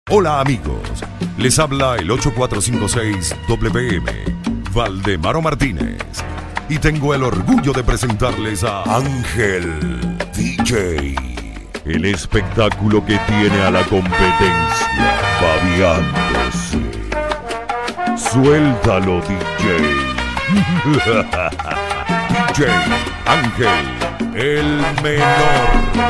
Hola amigos, les habla el 8456-WM, Valdemaro Martínez, y tengo el orgullo de presentarles a Ángel DJ, el espectáculo que tiene a la competencia babeándose. Suéltalo, DJ. DJ Ángel, el menor.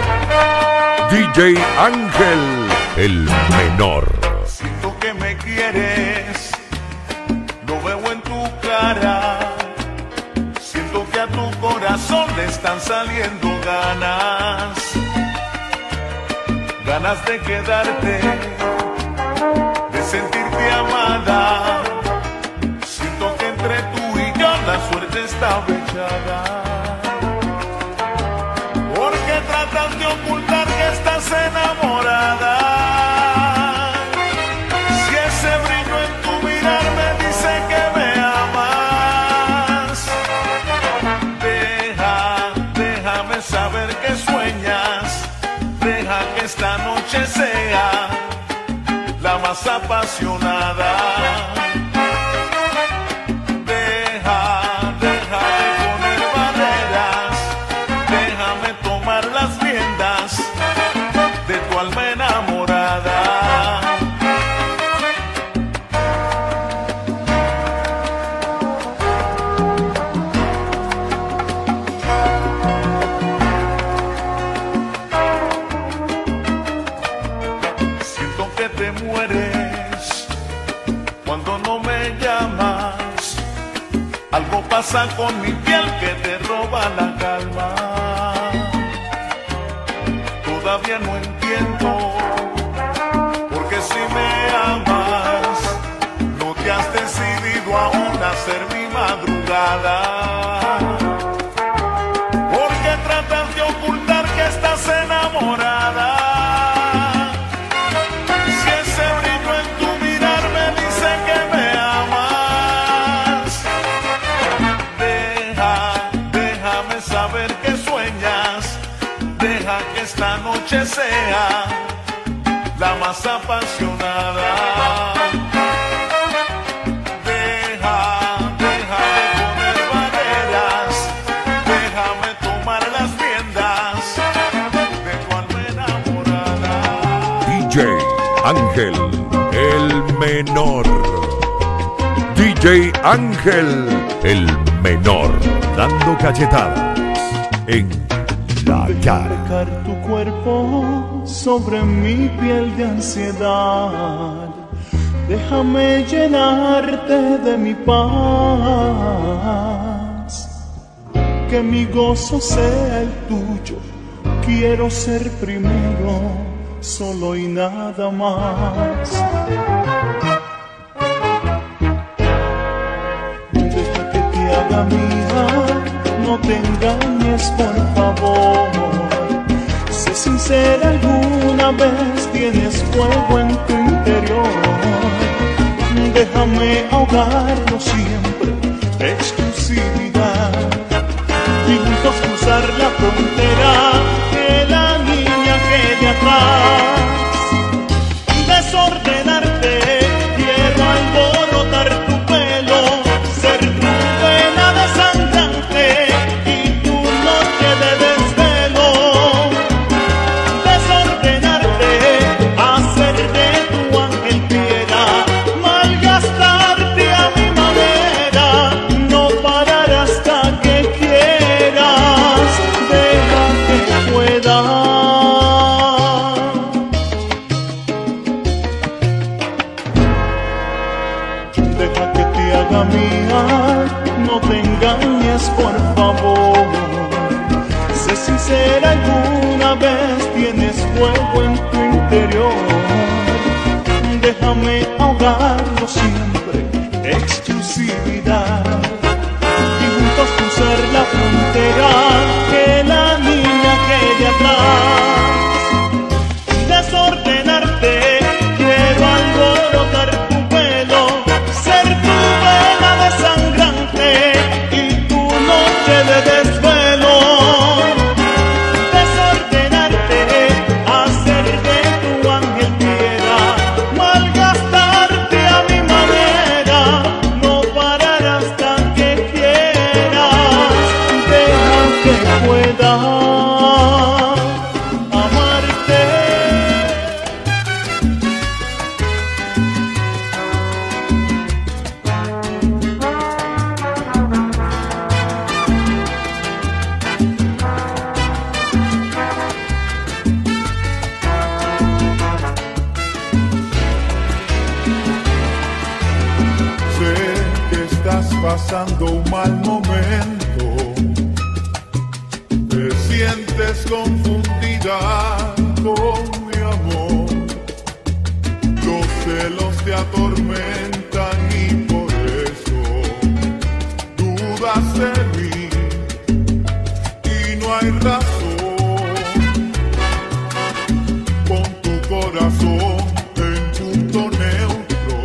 DJ Ángel, el menor. Siento que me quieres, lo veo en tu cara. Siento que a tu corazón le están saliendo ganas. Ganas de quedarte, de sentirte amada. Siento que entre tú y yo la suerte está echada. Porque tratas de ocultar que estás enamorada. Si ese brillo en tu mirar me dice que me amas, déjame saber que sueñas. Deja que esta noche sea la más apasionada. Deja de poner barreras. Déjame tomar las riendas de tu alma enamorada. Siento que te mueres cuando no me llamas. Algo pasa con mi piel que te roba la calma. Todavía no entiendo, porque si me amas, no te has decidido aún a ser mi madrugada. Porque tratas de ocultar que estás enamorada. Si ese brillo en tu mirar me dice que me amas, déjame saber que sueñas. Deja que esta noche sea la más apasionada. Deja de poner barreras. Déjame tomar las riendas de tu alma enamorada. DJ Ángel, el menor. DJ Ángel, el menor, dando cachetadas en la cara. Dejar tu cuerpo sobre mi piel de ansiedad. Déjame llenarte de mi paz. Que mi gozo sea el tuyo. Quiero ser primero, solo y nada más. Deja que te haga mía, no te engañes por favor. Sé sincera, alguna vez tienes fuego en tu interior. Déjame ahogarlo siempre, exclusividad. Y juntos cruzar la frontera, que la niña quede atrás. Desordenarte, quiero alborotar tu pelo, ser tu vena desangrante y tu noche de desvelo. Desordenarte, hacer de tu ángel piedra, malgastarte a mi manera, no parar hasta que quieras. Deja que pueda. Deja que te haga mía, no te engañes por favor. Sé sincera, alguna vez tienes fuego en tu interior. Déjame ahogarlo siempre, exclusividad. Y juntos cruzar la frontera, que la niña quede atrás. Desordenarte, quiero alborotar tu pelo, ser tu vena desangrante y tu noche de desvelo. Desordenarte, hacer de tu ángel piedra, pasando un mal momento, te sientes confundida con mi amor, los celos te atormentan y por eso dudas de mí y no hay razón. Pon tu corazón en punto neutro,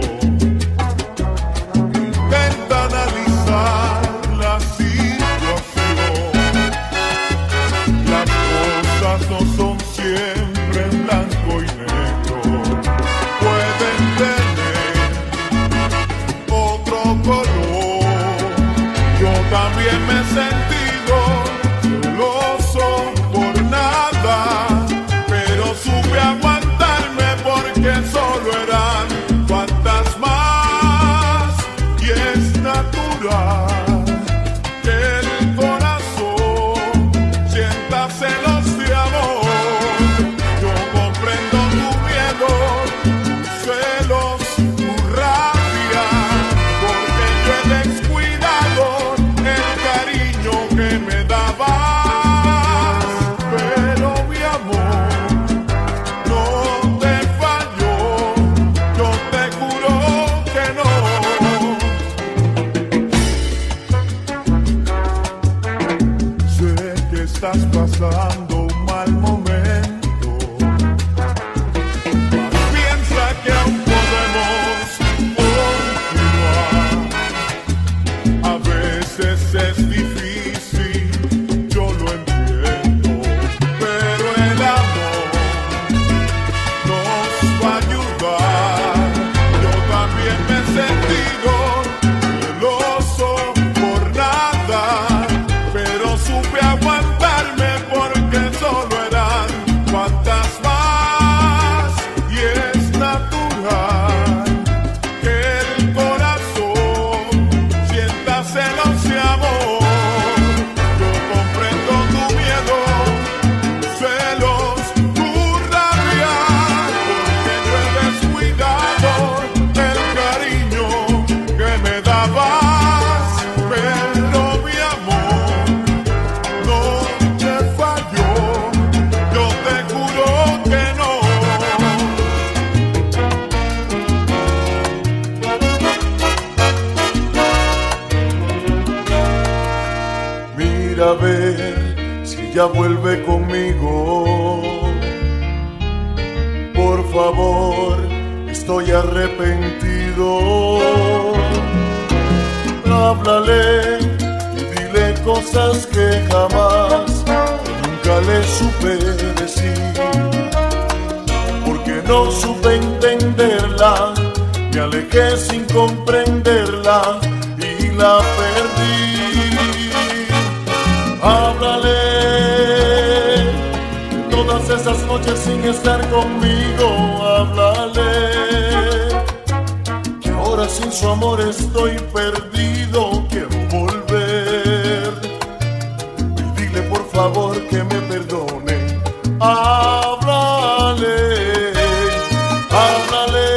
intenta analizar la situación. Las cosas no son siempre en blanco y negro, pueden tener otro color. Yo también me he sentido celoso por nada, pero supe aguantarme porque solo eran fantasmas y es natural que el corazón sienta celos de amor. Yo comprendo tu miedo, tus celos, tu rabia, porque yo he descuidado el cariño que me dabas, pero mi amor no te falló, yo te juro que no. Sé que estás pasando un mal momento, mas piensa que aún podemos continuar. A veces es difícil, yo lo entiendo, pero el amor nos va a ayudar. Yo también me he sentido celoso por nada, pero supe aguantarme porque solo eran fantasmas y es natural que el corazón sienta celos de amor. Yo comprendo tu miedo, tus celos, tu rabia, porque yo he descuidado el cariño que me dabas, pero mi amor no te falló, yo te juro que no. Mira a ver si ya vuelve conmigo, por favor, estoy arrepentido. Háblale y dile cosas que jamás, nunca le supe decir, porque no supe entenderla, me alejé sin comprenderla y la perdí. Háblale todas esas noches sin estar conmigo, háblale que ahora sin su amor estoy perdido, quiero volver. Y dile por favor que me perdone. Háblale, háblale.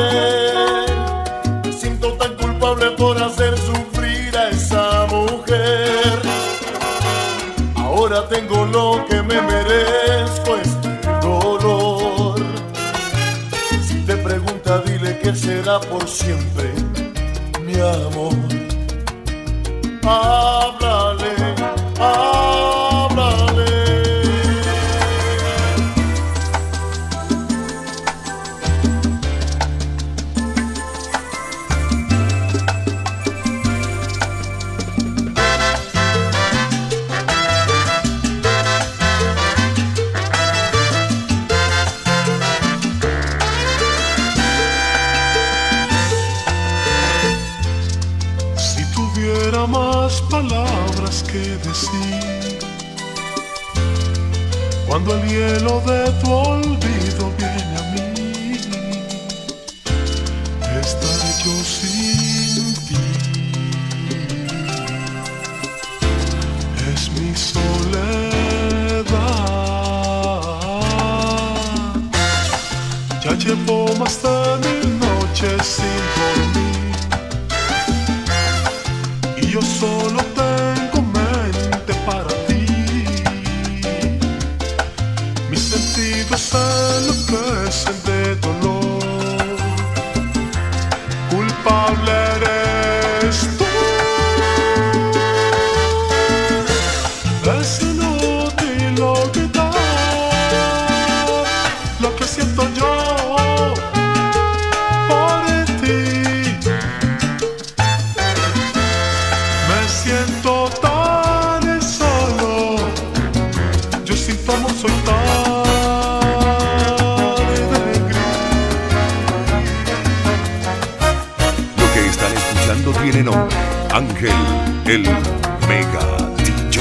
Me siento tan culpable por hacer sufrir a esa mujer. Ahora tengo lo que me merezco, este dolor. Si te pregunta, dile que será por siempre, mi amor. Háblale, háblale. Más palabras que decir, cuando el hielo de tu olvido viene a mí, estaré yo sin ti. Es mi soledad, ya llevo más de 1000 noches sin dormir. solo tengo mente para ti. Mis sentidos se enloquecen de dolor. Culpable eres tú. Es inútil olvidar lo que siento yo por ti. Me siento tan solo, yo sin tu amor soy tan gris. Lo que están escuchando tiene nombre: Ángel, el Mega DJ.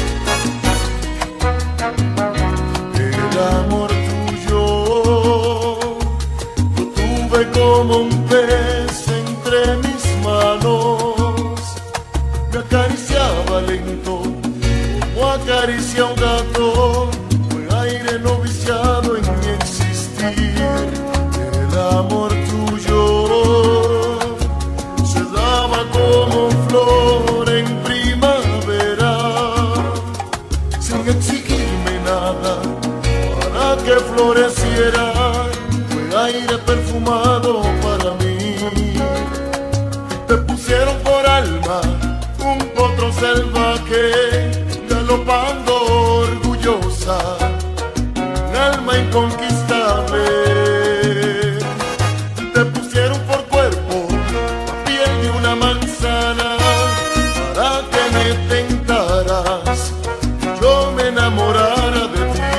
El amor tuyo lo tuve como un pez entre mis manos. Me acariciaba lento como acaricia un gato. Fue aire no viciado en mi existir. El amor tuyo se daba como flor en primavera, sin exigirme nada para que floreciera. Fue aire perfumado para mí. Te pusieron por alma un potro salvaje, galopando orgullosa, un alma inconquistable. Te pusieron por cuerpo la piel de una manzana para que me tentaras, yo me enamorara de ti.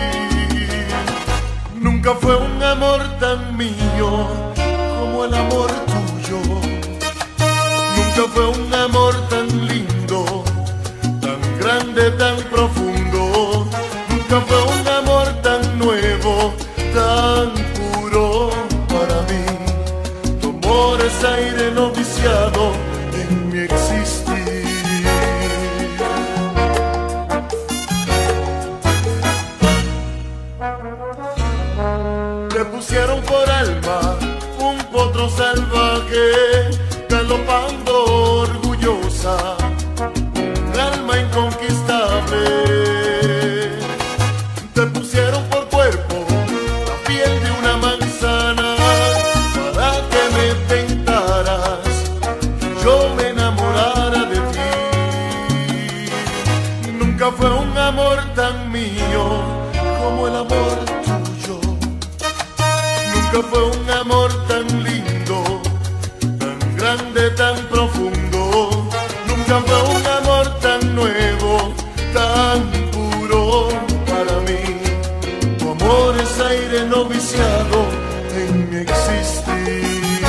Nunca fue un amor tan mío como el amor tuyo. Nunca fue un amor tan lindo, tan grande, tan profundo. Nunca fue un amor tan nuevo, tan puro para mí. Tu amor es aire no viciado en mi existir. Te pusieron por alma un potro salvaje, galopando orgullosa, un alma inconquistable. Te pusieron por cuerpo la piel de una manzana para que me tentaras, yo me enamorara de ti. Nunca fue un amor tan mío como el amor tuyo. Nunca fue un amor tan lindo, tan grande, tan profundo. Nunca fue un amor tan nuevo, tan puro para mí. Tu amor es aire no viciado en mi existir.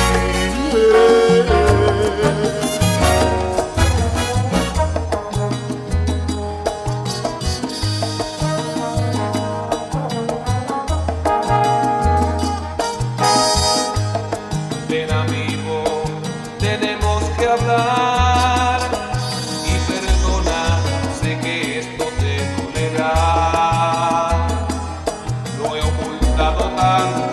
Ven amigo, tenemos que hablar y perdona, sé que esto te dolerá. Lo he ocultado tanto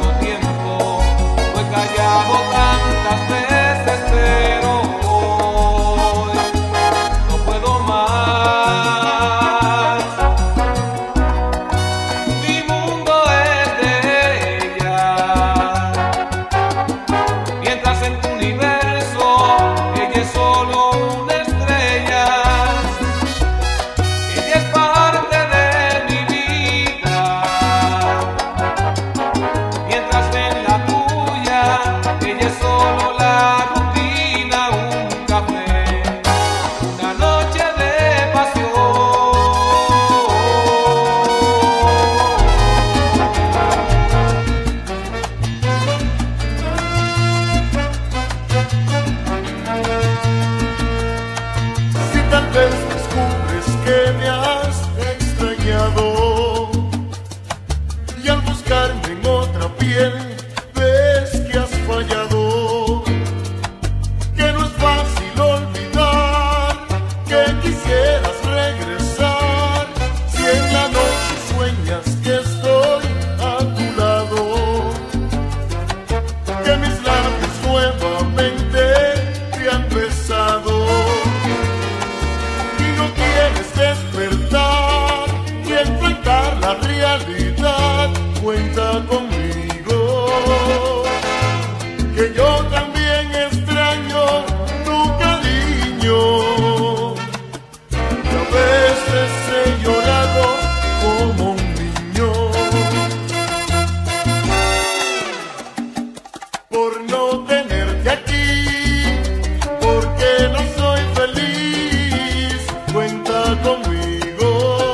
por no tenerte aquí, porque no soy feliz. Cuenta conmigo,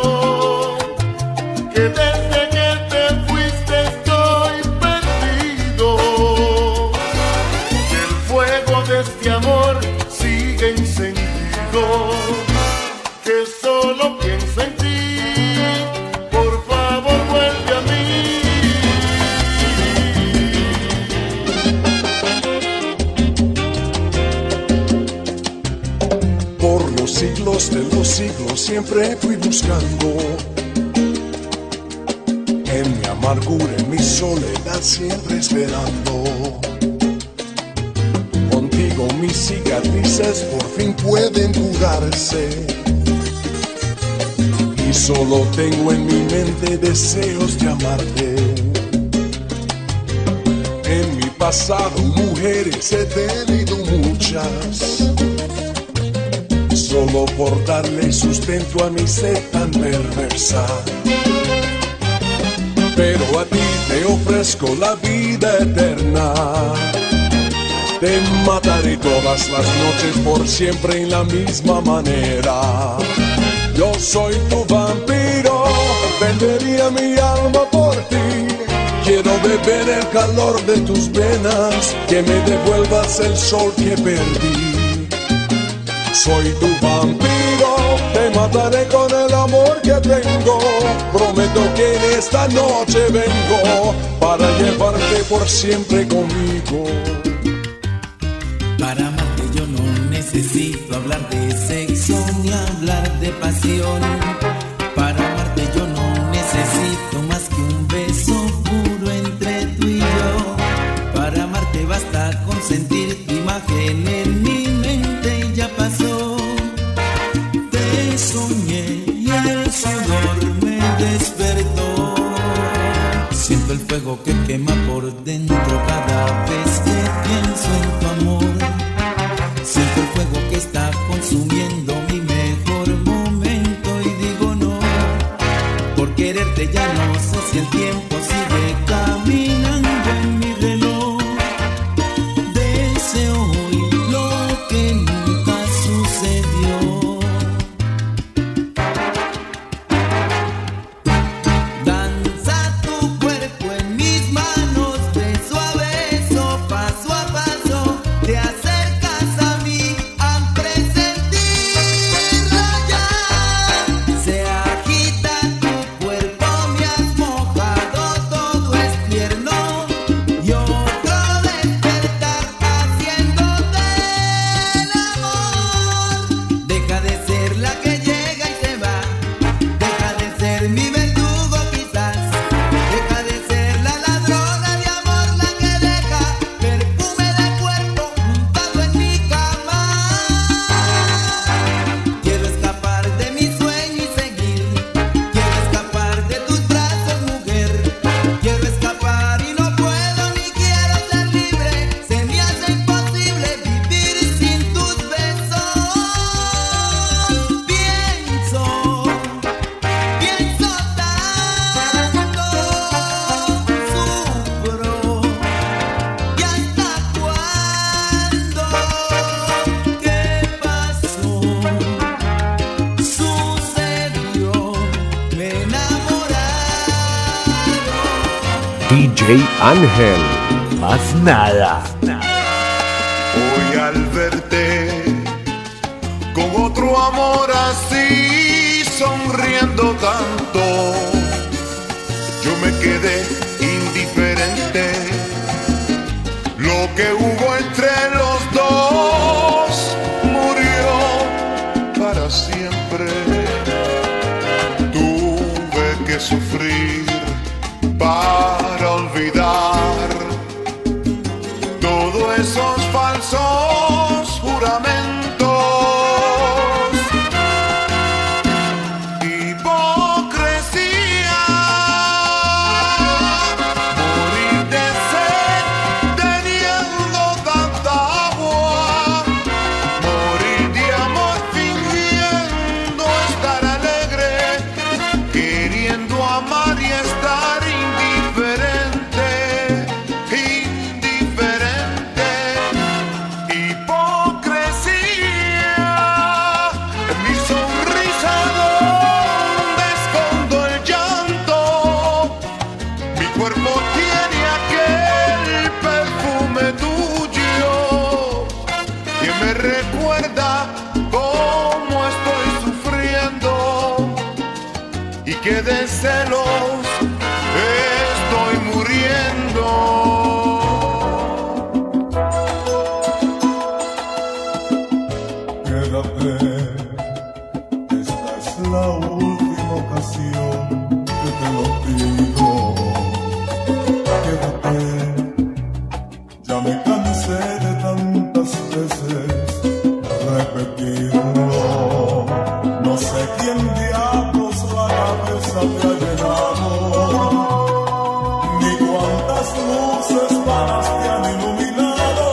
que desde que te fuiste estoy perdido. Que el fuego de este amor sigue encendido, que solo pienso en ti. Por favor, vuelve a mí. Por los siglos de los siglos siempre fui buscando, en mi amargura, en mi soledad siempre esperando. Contigo mis cicatrices por fin pueden curarse, y solo tengo en mi mente deseos de amarte. En mi pasado mujeres he tenido muchas, solo por darle sustento a mi sed tan perversa. Pero a ti te ofrezco la vida eterna. Te mataré todas las noches por siempre en la misma manera. Yo soy tu vampiro, vendería mi alma por ti. Quiero beber el calor de tus venas, que me devuelvas el sol que perdí. Soy tu vampiro, te mataré con el amor que tengo. Prometo que en esta noche vengo para llevarte por siempre conmigo. Para amarte yo no necesito hablar de sexo ni hablar de pasión. Para amarte yo no necesito más que un beso puro entre tú y yo. Para amarte basta con sentir tu imagen en mi mente y ya pasó. Te soñé y el sudor me despertó. Siento el fuego que quema por dentro cada vez que pienso en tu amor. Siento el fuego que está consumiendo mi mejor momento y digo no. Por quererte ya no sé si el tiempo sigue caminando en mi reloj. Deseo hoy lo que nunca sucedió. Danza tu cuerpo en mis manos, beso a beso, paso a paso. Te acercas a mí al presentirlo ya. Se agita tu cuerpo, me has mojado, todo es tierno. Y otro despertar haciéndote el amor. Deja de ser la que llega y se va. Deja de ser mi verdugo quizás. Deja de ser la ladrona de amor, la que deja perfume de cuerpo untado en mi cama. Quiero escapar de mi sueño y seguir. Quiero escapar de tus brazos, mujer. Quiero escapar y no puedo ni quiero ser libre. Se me hace imposible vivir sin tus besos. Pienso tanto, sufro. ¿Y hasta cuándo? ¿Qué pasó? Sucedió, me enamoraron. DJ Ángel, más nada. Hoy al verte con otro amor así, sonriendo tanto, yo me quedé indiferente. Lo que hubo entre los dos murió para siempre. Tuve que sufrir para olvidar todos esos falsos juramentos. Hipocresía, morir de sed teniendo tanta agua, morir de amor fingiendo estar alegre, queriendo amar y estar indiferente, indiferente. de celos estoy muriendo. Quédate, esta es la última ocasión que te lo pido. Quédate, ya me cansé de tantas veces repetirlo. No sé quién diablos la cabeza te ha llenado, ni cuántas luces vanas te han iluminado.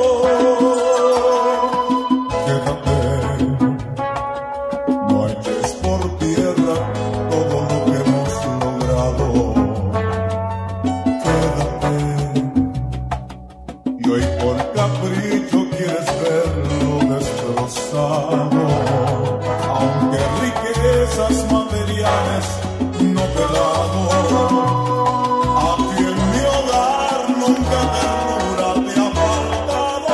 Quédate, no eches por tierra todo lo que hemos logrado. Quédate, y hoy por capricho quieres verlo destrozado. Aunque riquezas materiales no te he dado, aquí en mi hogar nunca ternura te ha faltado.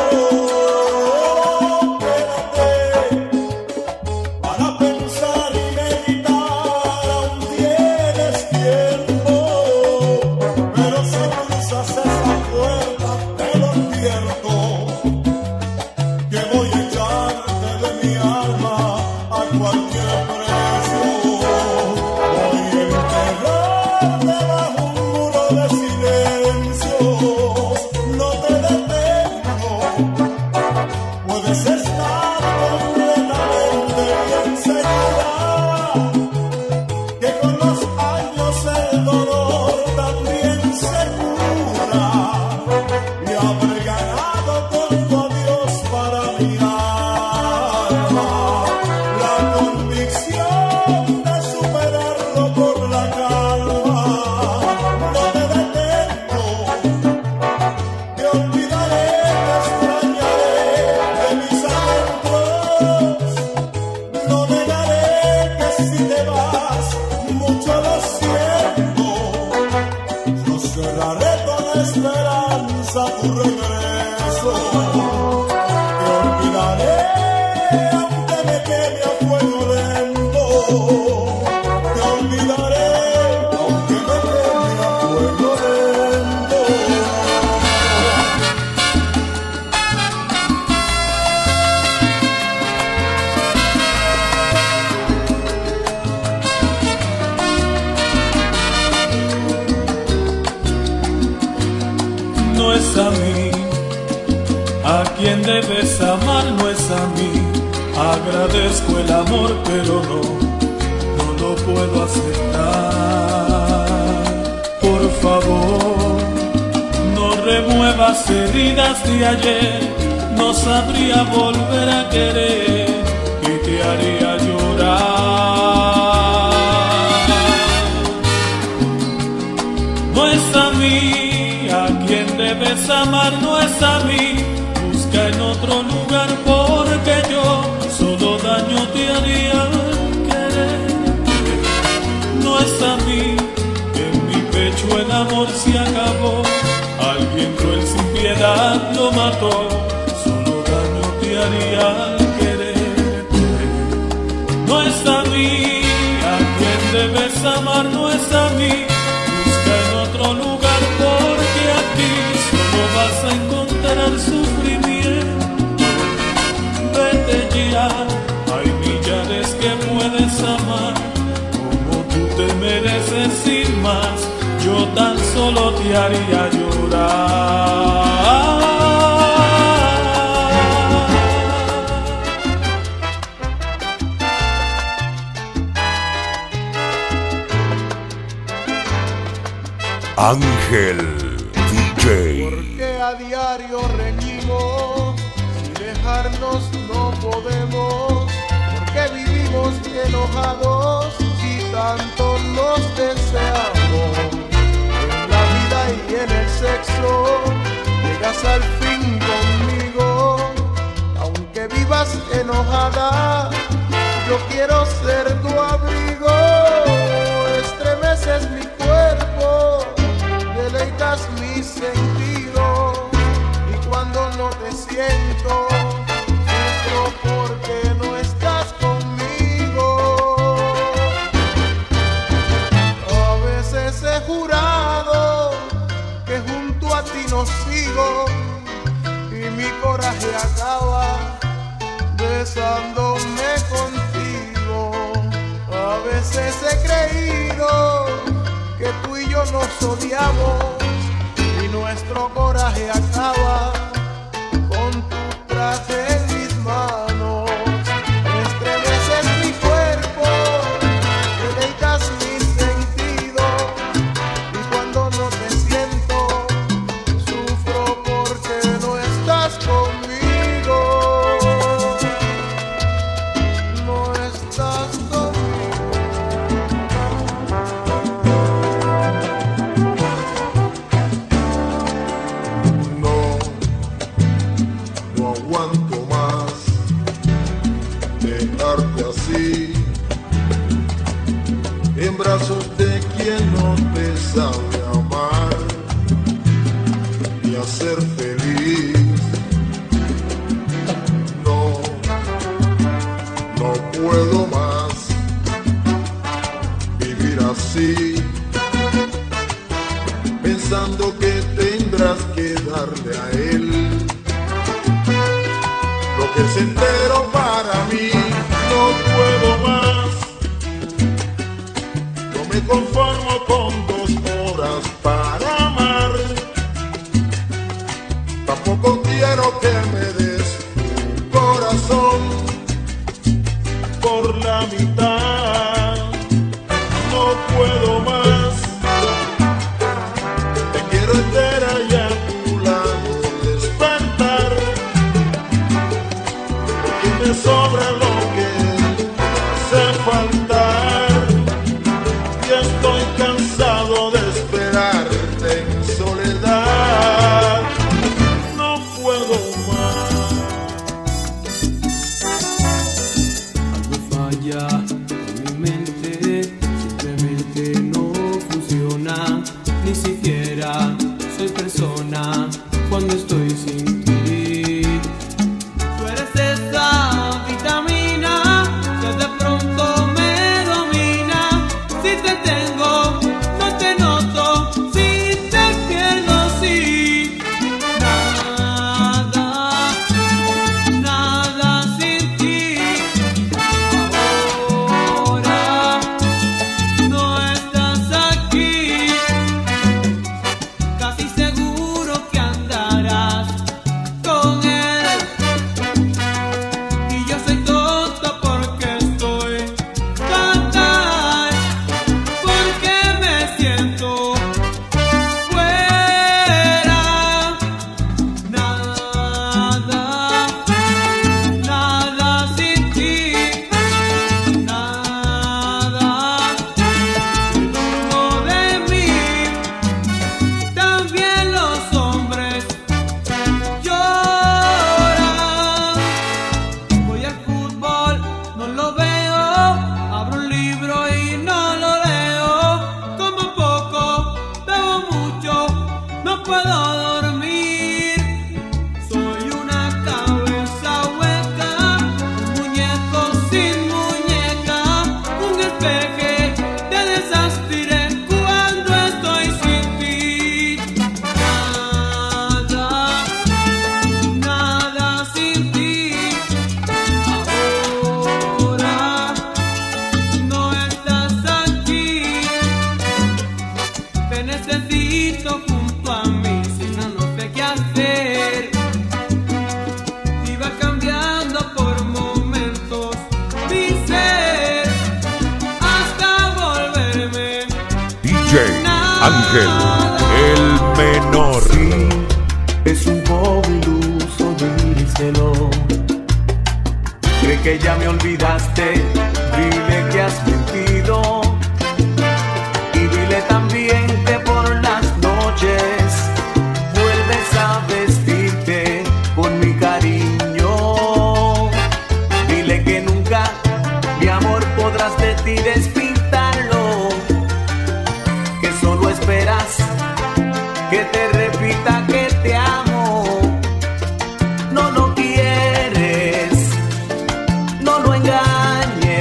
Quédate para pensar y meditar, aún tienes tiempo, pero si cruzas esa puerta te lo advierto, que voy a echarte de mi alma a cualquier precio. Voy a enterrarte bajo un muro de silencios. No te detengo, puedes estar completamente bien segura que con los años el dolor también se cura, y habré ganado con tu adiós para mi alma la convicción de superarlo por la calma. No te detengo, te olvidaré, te extrañaré de mis adentros. No negaré que si te vas, mucho lo siento. Yo cerraré toda esperanza a tu regreso. Te olvidaré aunque me queme a fuego lento. Te olvidaré aunque me queme a fuego lento. No es a mí a quien debes amar, no es a mí. Agradezco el amor, pero no lo puedo aceptar. Por favor, no remuevas heridas de ayer, no sabría volver a querer y te haría llorar. No es a mí a quien debes amar, no es a mí. Busca en otro lugar porque yo solo daño te haría querer. No es a mí, en mi pecho el amor se acabó. Alguien cruel sin piedad lo mató. Solo daño te haría quererte. No es a mí a quien debes amar, no es a mí. Busca en otro lugar porque aquí solo vas a encontrar sufrimiento. Vete ya, hay millares que puedes amar como tú te mereces sin más. Yo tan solo te haría llorar. Ángel DJ. Porque a diario reñimos, sin dejarnos no podemos, porque vivimos enojados y tanto nos deseamos. En la vida y en el sexo llegas al fin conmigo, aunque vivas enojada, yo quiero ser tu abrigo. Estremeces mi cuerpo, deleitas mi sentido, y cuando no te siento, sufro porque no estás conmigo. coraje acaba besándome contigo. A veces he creído que tú y yo nos odiamos y nuestro coraje acaba con tu traje en mis manos. Estremeces mi cuerpo, deleitas mis sentidos y cuando no te siento sufro porque no estás conmigo. No estás conmigo. No aguanto más dejarte así en brazos de quien no te sabe amar y hacer feliz. No puedo más vivir así, pensando que tendrás que darle a él lo que es entero para mí. No puedo más, no me conformo con 2 horas para amar. Tampoco quiero que me des tu corazón por la mitad. No puedo más, te quiero entera y a tu lado despertar, porque me sobra lo que hace faltar y estoy cansado de esperarte en soledad. no puedo más. Algo falla en mi mente, simplemente no funciona. Ni siquiera soy persona cuando estoy sin ti. Tú eres esa vitamina que de pronto me domina. Si te tengo, no te noto. Si te pierdo, sí. Nada sin ti. Ahora no estás aquí. Casi seguro que andarás con él. Y yo soy tonta porque estoy fatal, porque me siento fuera. Nada sin ti. Nada dentro de mí. También los hombres lloran. Voy al fútbol, no lo veo. Abro un libro y no lo leo. Como poco, bebo mucho, no puedo dormir. Soy una cabeza hueca, un muñeco sin muñeca, un espeje de desastre cuando estoy sin ti. Nada sin ti. Ahora no estás aquí. Te necesito junto a mí, si no, no sé qué hacer. Iba cambiando por momentos mi ser hasta volverme DJ Ángel, el menor. Es un poco iluso díselo. Cree que ya me olvidaste, dile que has mentido. Y dile también que por las noches vuelves a vestirte con mi cariño. Dile que nunca, mi amor, podrás de ti despintarlo. Que solo esperas que te repita que te amo. No lo quieres, no lo engañes.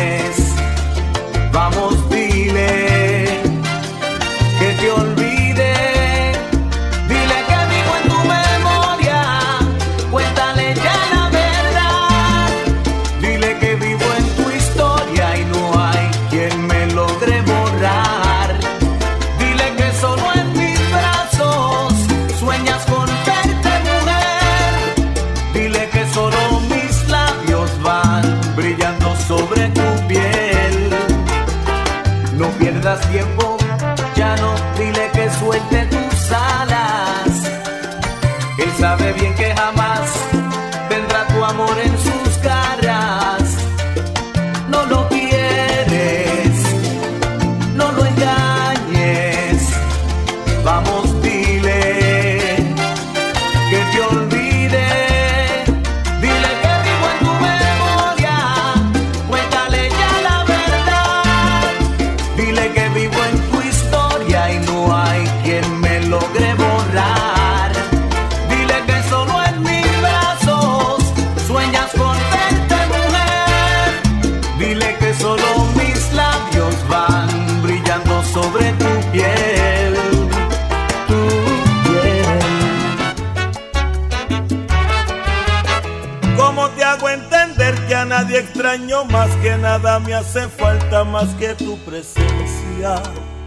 tiempo, ya no, dile que suelte tus alas. Él sabe bien que jamás vendrá tu amor en sus garras. No lo quieres, no lo engañes. Vamos, dile que te olvide. Dile que vivo en tu memoria. Cuéntale ya la verdad. Dile que vivo en tu historia y no hay quien me logre borrar. Dile que solo en mis brazos sueñas con verte, mujer. Dile que solo mis labios van brillando sobre tu piel. ¿Cómo te hago entender que a nadie extraño más, que nada me hace falta más que tu presencia?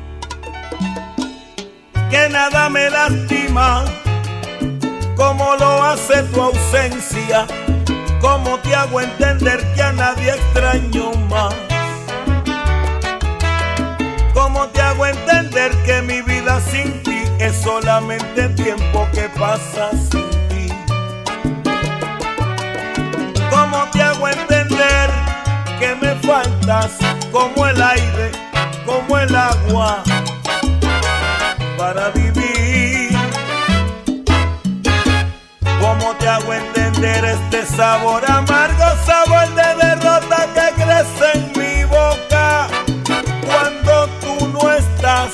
Que nada me lastima como lo hace tu ausencia. ¿Cómo te hago entender que a nadie extraño más? ¿Cómo te hago entender que mi vida sin ti es solamente tiempo que pasa sin ti? ¿Cómo te hago entender que me faltas como el aire, como el agua para vivir? ¿Cómo te hago entender este sabor amargo, sabor de derrota que crece en mi boca cuando tú no estás?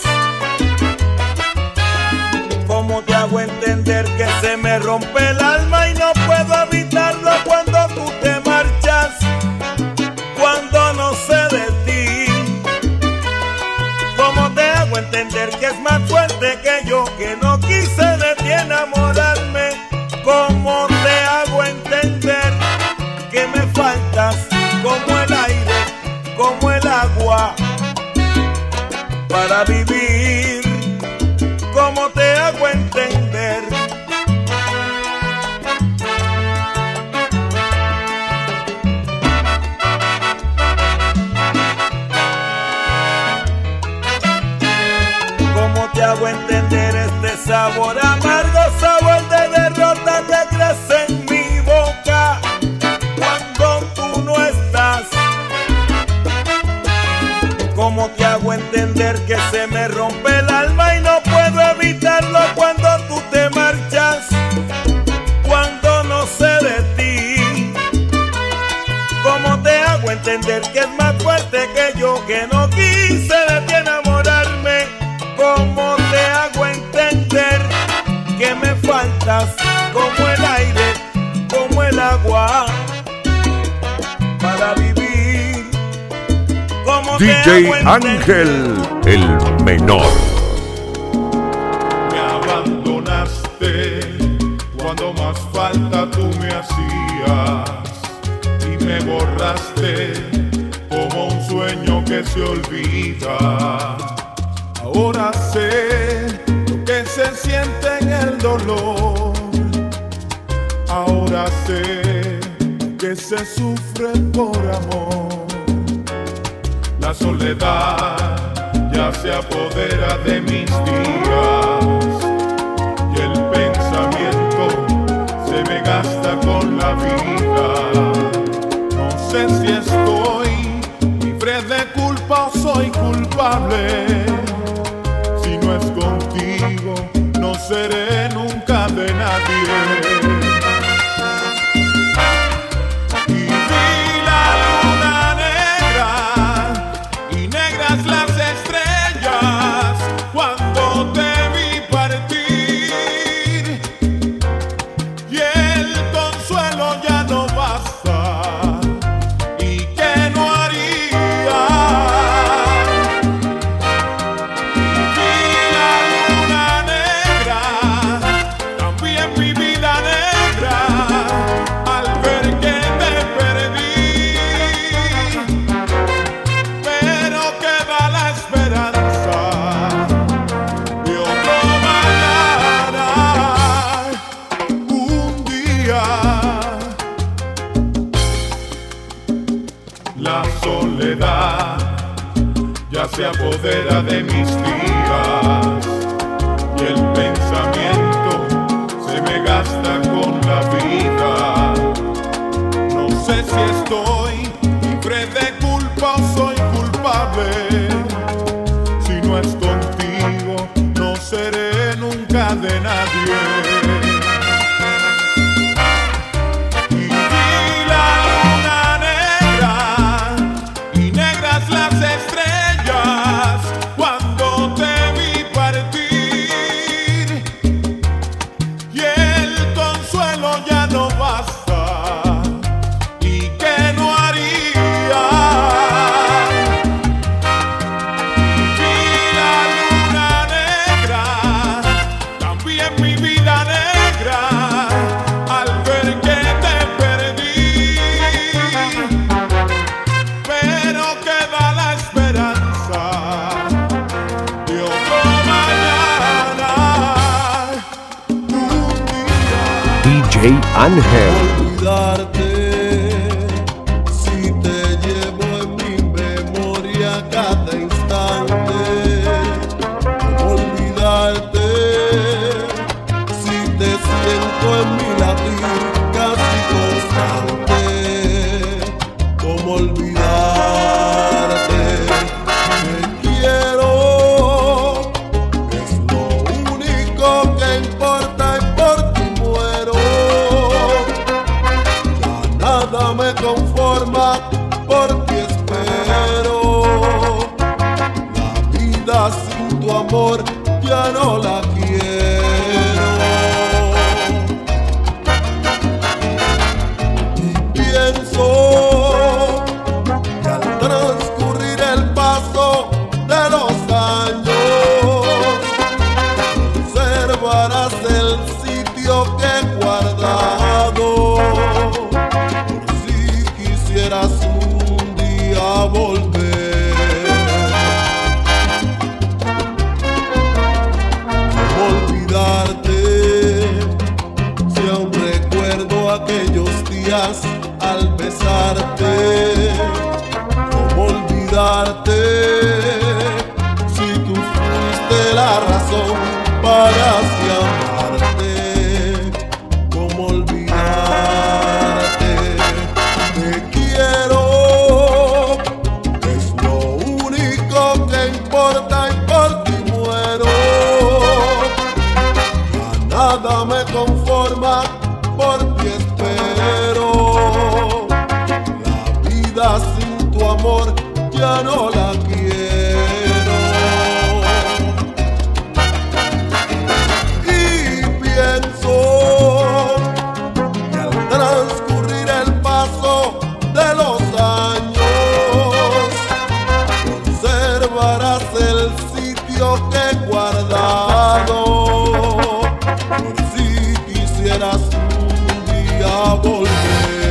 ¿Cómo te hago entender que se me rompe el alma y no puedo evitarlo cuando tú te marchas, cuando no sé de ti? ¿Cómo te hago entender que es más fuerte que yo, que no quise de ti enamorarme? ¿Cómo te hago entender que me faltas como el aire, como el agua para vivir? ¿Cómo te hago entender? ¿Cómo te hago entender este sabor amargo, sabor de derrota que crece en mi boca cuando tú no estás? ¿Cómo te hago entender que se me rompe el alma y no puedo evitarlo cuando tú te marchas, cuando no sé de ti? ¿Cómo te hago entender que es más fuerte que yo, que no quise de ti enamorarme? ¿Cómo te hago entender que me faltas como el aire, como el agua para vivir? ¿Cómo DJ Ángel, el menor. Me abandonaste cuando más falta tú me hacías y me borraste como un sueño que se olvida. Ahora sé lo que se siente en el dolor. Ahora sé que se sufre por amor. La soledad ya se apodera de mis días y el pensamiento se me gasta con la vida. No sé si estoy libre de culpa o soy culpable. Si no es contigo, no seré nunca de nadie. ya se apodera de mis días y el pensamiento se me gasta con la vida. No sé si estoy libre de culpa o soy culpable. Si no es contigo, no seré nunca de nadie. DJ Ángel. Olvidarte, si te llevo en mi memoria cada instante. Olvidarte, si te siento en mi latir casi constante. Como olvidarte, te quiero, es lo único que importa y por ti muero. Nada me conforma, por ti espero. La vida sin tu amor ya no la quiero. Y pienso que al transcurrir el paso de los años conservarás el sitio que he guardado. Quisieras un día volver. ¿Cómo olvidarte? Si aún recuerdo aquellos días al besarte. ¿Cómo olvidarte? Si tú fuiste la razón para así amarte. ¿Cómo olvidarte? Te quiero, es lo único que importa y por ti muero. Ya nada me conforma, por ti espero. La vida sin tu amor ya no la quiero. Y pienso que al transcurrir el paso de los años conservarás el sitio que he guardado. Por si quisieras un día volver.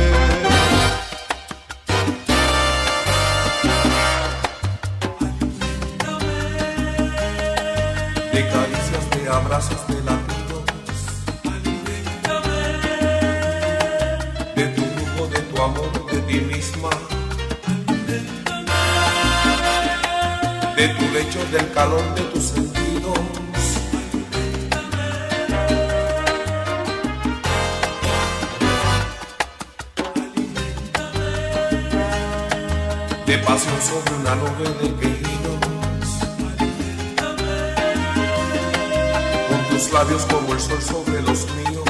De caricias, de abrazos, de latidos, de tu lujo, de tu amor, de ti misma, de tu lecho, del calor de tus sentidos. De pasión sobre una nube de quejidos, con tus labios como el sol sobre los míos.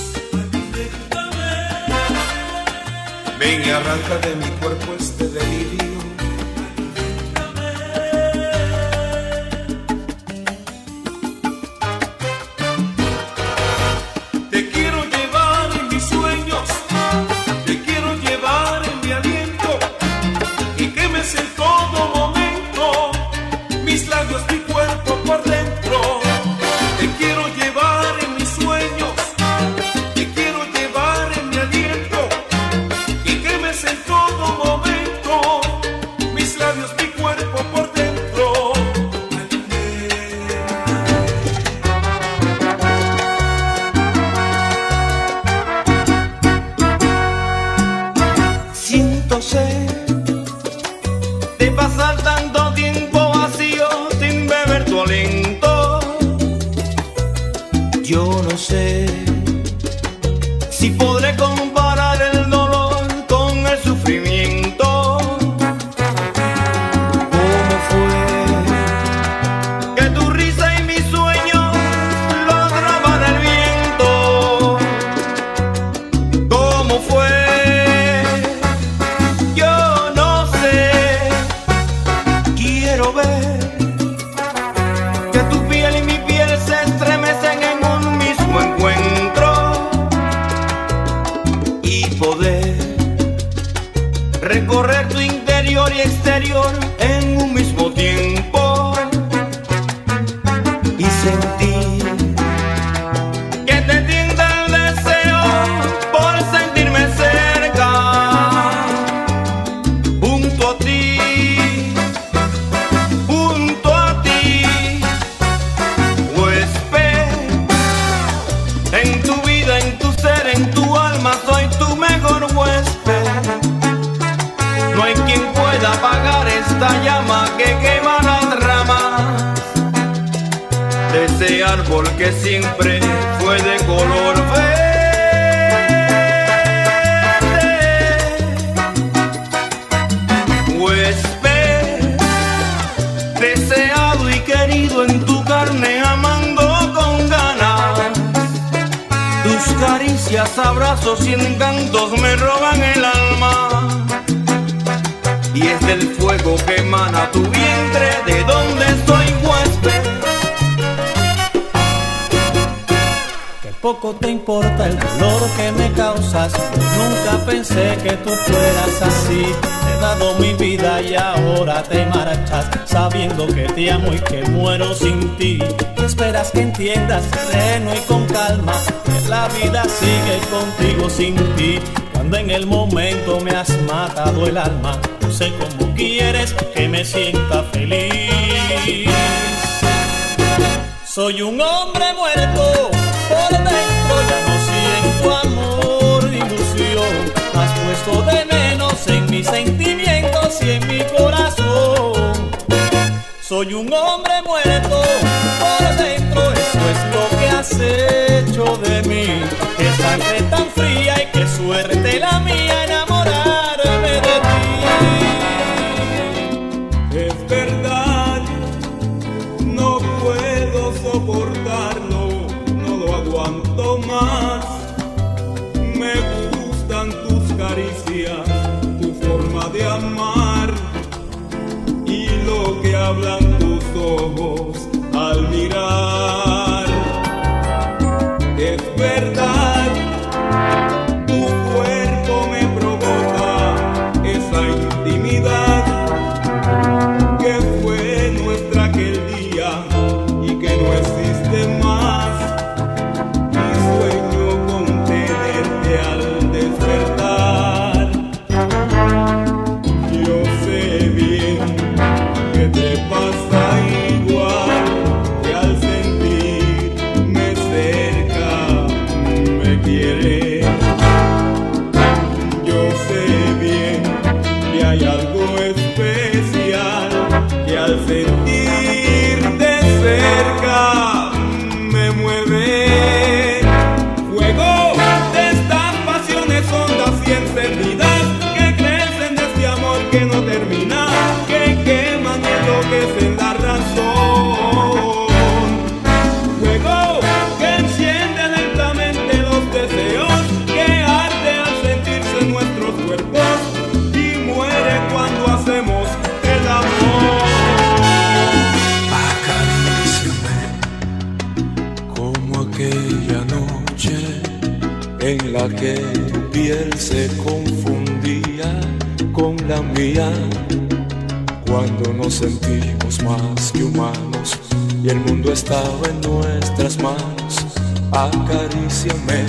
Ven y arranca de mi cuerpo este delirio. Te quiero llevar en mis sueños, te quiero llevar en mi aliento, y quemes en todo momento mis labios, mi cuerpo por dentro. Te quiero llevar en mis sueños, te quiero llevar en mi aliento, y quemes en todo momento mis labios, mi cuerpo por dentro. Siento sed de pasar tanto tiempo sé si podré comparar el dolor con el sufrimiento. ¿Cómo fue que tu risa y mis sueños lograban el viento? ¿Cómo fue? Yo no sé. Quiero ver que tu piel y mi piel se estremecen en un mismo encuentro y poder recorrer tu interior y exterior en un mismo tiempo y sentir que te tienta el deseo por sentirme cerca junto a ti. En tu vida, en tu ser, en tu alma, soy tu mejor huésped. No hay quien pueda apagar esta llama que quema las ramas de ese árbol que siempre fue de color verde. Huésped, deseado y querido en tu carne, amando con ganas. Tus caricias, abrazos y encantos me roban el alma. Y es del fuego que emana tu vientre de donde soy huésped. Que poco te importa el dolor que me causas. Nunca pensé que tú fueras así. Te he dado mi vida y ahora te marchas, sabiendo que te amo y que muero sin ti. ¿Qué esperas que entiendas sereno y con calma que la vida sigue contigo sin ti? Cuando en el momento me has matado el alma, no sé cómo quieres que me sienta feliz. Soy un hombre muerto por dentro, ya no siento amor, ilusión. Has puesto de menos en mis sentimientos y en mi corazón. Soy un hombre muerto por dentro, eso es lo que has hecho de mí. Qué sangre tan fría y qué suerte la mía enamorarme de ti. Es verdad, no puedo soportarlo, no lo aguanto más. Me gustan tus caricias, tu forma de amar y lo que hablan tus ojos al mirar. Es verdad, tu cuerpo me provoca esa intimidad que fue nuestra aquel día y que no existe más. Y sueño con tenerte al despertar. Yo sé bien que te pasa igual, que al sentirme cerca me quieres. Yo sé bien que hay algo especial, que al sentirte cerca me mueve. Fuego de estas pasiones hondas y encendidas que crecen de este amor que no termina, que queman y enloquecen la razón. Fuego que enciende lentamente los deseos, que arde al sentirse en nuestros cuerpos y muere cuando hacemos el amor. Acaríciame como aquella noche en la que tu piel se confundía con la mía, cuando nos sentimos más que humanos y el mundo estaba en nuestras manos. Acaríciame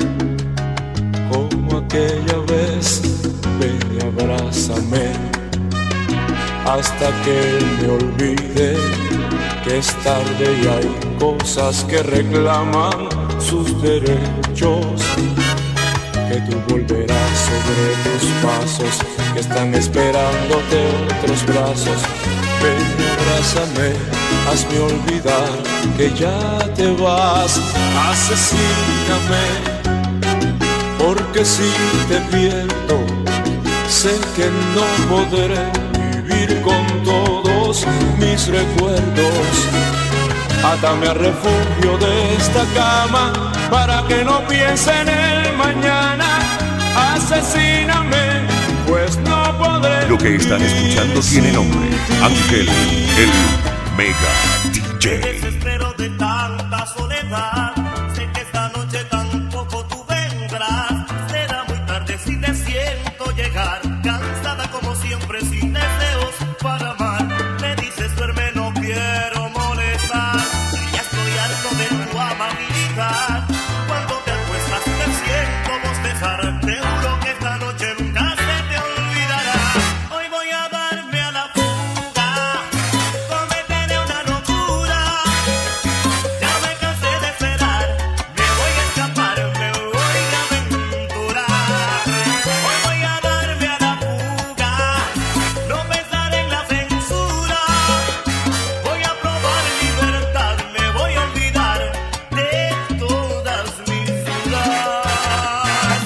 como aquella vez, ven y abrázame hasta que me olvide que es tarde y hay cosas que reclaman sus derechos, que tú volverás sobre tus pasos, que están esperándote otros brazos, Ven, abrázame, hazme olvidar que ya te vas. Asesíname, porque si te pierdo, sé que no podré vivir con todos mis recuerdos. Átame al refugio de esta cama para que no piense en el mañana. Asesíname, pues no podré. Lo que están escuchando tiene nombre: Ángel, el Mega DJ. Me desespero de tanta soledad. Sé que esta noche tampoco tú vendrás. Será muy tarde si te siento llegar. Cansada como siempre, sin deseos para amar. Me dices duerme, no quiero molestar. Ya estoy harto de tu amabilidad. Cuando te acuestas te siento bostezar. Te juro que esta noche nunca se te olvidará. Hoy voy a darme a la fuga, cometeré una locura. Ya me cansé de esperar, me voy a escapar, me voy a aventurar. Hoy voy a darme a la fuga, no pensar en la censura. Voy a probar libertad, me voy a olvidar de todas mis dudas.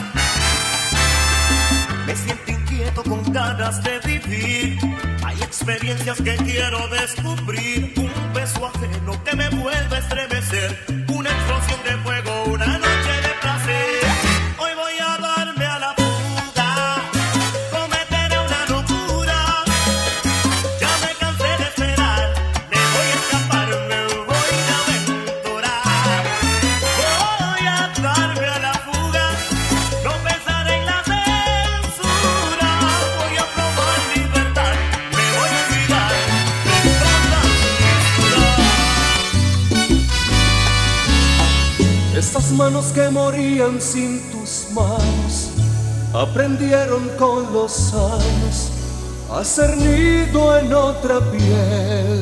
Me siento inquieto con ganas de vivir. Hay experiencias que quiero descubrir. Un beso ajeno que me vuelve a estremecer. Una explosión de fuego, una noche de placer. Hoy voy a darme a la fuga, cometeré una locura. Ya me cansé de esperar, me voy a escapar, me voy a aventurar. Voy a darme a la fuga, no pensar en la censura. Voy a probar libertad, me voy a olvidar de todas mis dudas. Estas manos que morían sin tus manos aprendieron con los años a hacer nido en otra piel.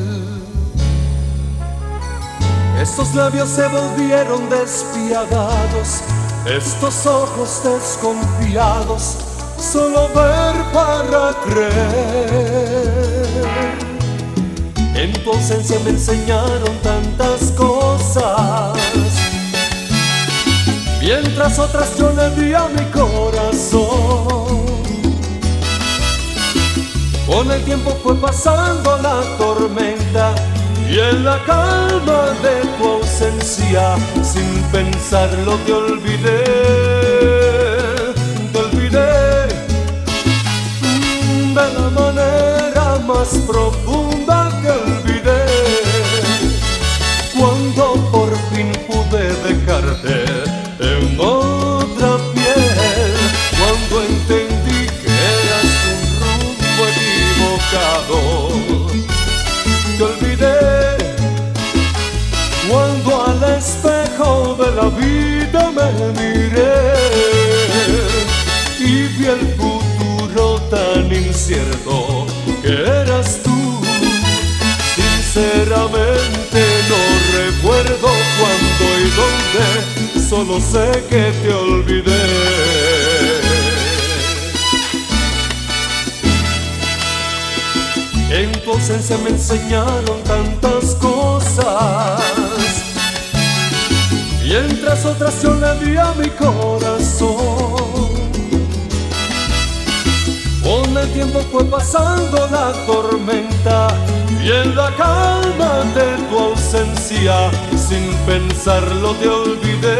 Estos labios se volvieron despiadados, estos ojos desconfiados, solo ver para creer. En tu ausencia me enseñaron tantas cosas, mientras otras yo le di a mi corazón. Con el tiempo fue pasando la tormenta y en la calma de tu ausencia, sin pensarlo te olvidé, de la manera más profunda te olvidé. Cuando por fin pude dejarte en otra piel, cuando entendí que eras un rumbo equivocado, te olvidé. Cuando al espejo de la vida me miré y vi el futuro tan incierto que eras tú, sinceramente no recuerdo cuándo y dónde, solo sé que te olvidé. En tu ausencia me enseñaron tantas cosas, mientras otras yo le di a mi corazón. Con el tiempo fue pasando la tormenta y en la calma de tu ausencia, sin pensarlo te olvidé,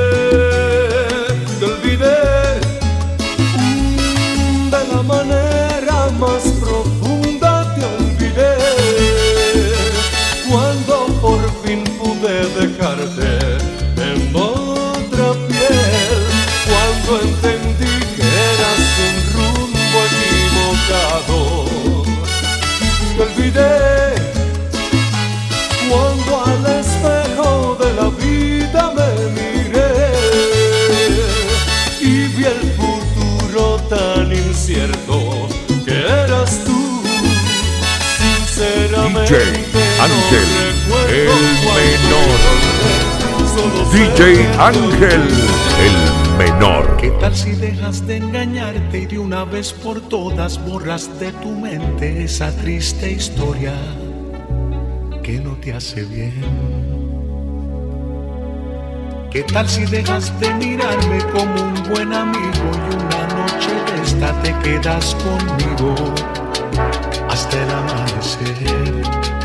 de la manera más profunda te olvidé. Cuando por fin pude dejarte en otra piel, cuando entendí que eras un rumbo equivocado, te olvidé. Cuando al espejo de la vida me miré y vi el futuro tan incierto que eras tú, sinceramente DJ Ángel, no el menor. DJ Ángel, el menor. ¿Qué tal si dejas de engañarte y de una vez por todas borras de tu mente esa triste historia que no te hace bien? ¿Qué tal si dejas de mirarme como un buen amigo y una noche de esta te quedas conmigo hasta el amanecer?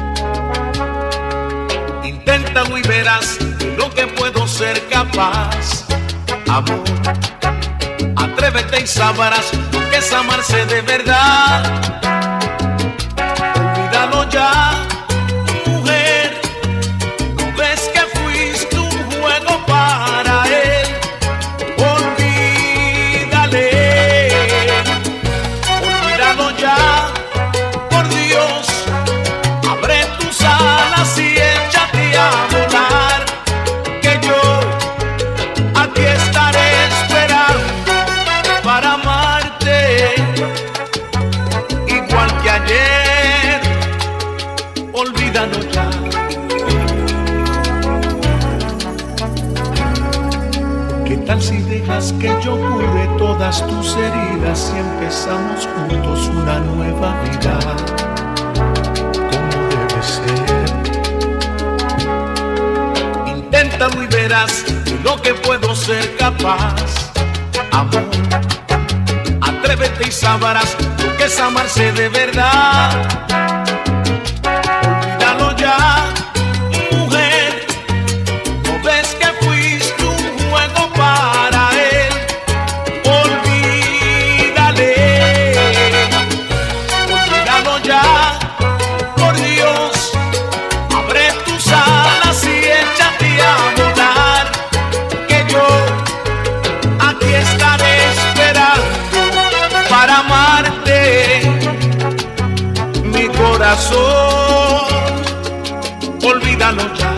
Inténtalo y verás de lo que puedo ser capaz. Amor, atrévete y sabrás lo que es amarse de verdad. Olvídalo ya. Olvídalo ya. ¿Qué tal si dejas que yo cure todas tus heridas y empezamos juntos una nueva vida como debe ser? Inténtalo y verás de lo que puedo ser capaz. Amor, atrévete y sabrás lo que es amarse de verdad. Ya, mujer, ¿no ves que fuiste un juego para él? Olvídalo ya, por Dios, abre tus alas y échate a volar, que yo aquí estaré esperando para amarte, mi corazón. Olvídalo ya.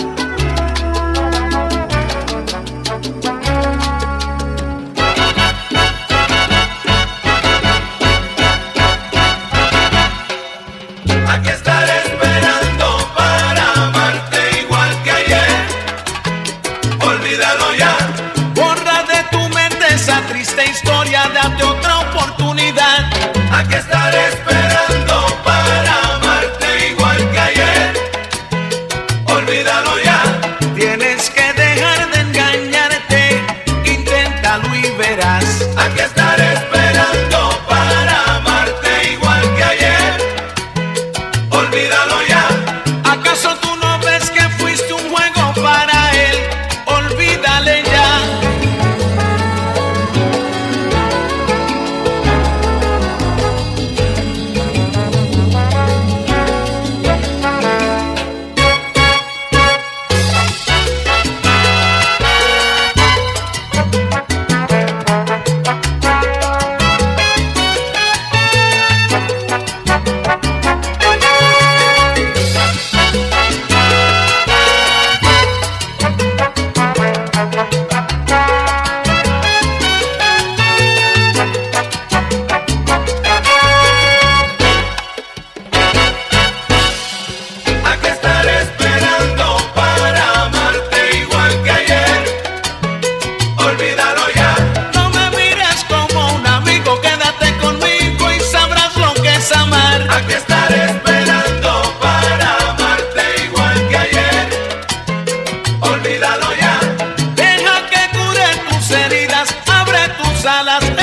Aquí estaré esperando para amarte igual que ayer. Olvídalo ya. Borra de tu mente esa triste historia, date otra oportunidad. Aquí estaré esperando para amarte igual que ayer. Olvídalo ya. Tienes que dejar de engañarte, inténtalo y verás. Aquí estaré esperando para amarte igual que ayer. Olvídalo ya. ¿Acaso tú no ves que fuiste un juego para él? Olvídale ya. Aquí estaré esperando para amarte igual que ayer. Olvídalo ya. Deja que cure tus heridas, abre tus alas.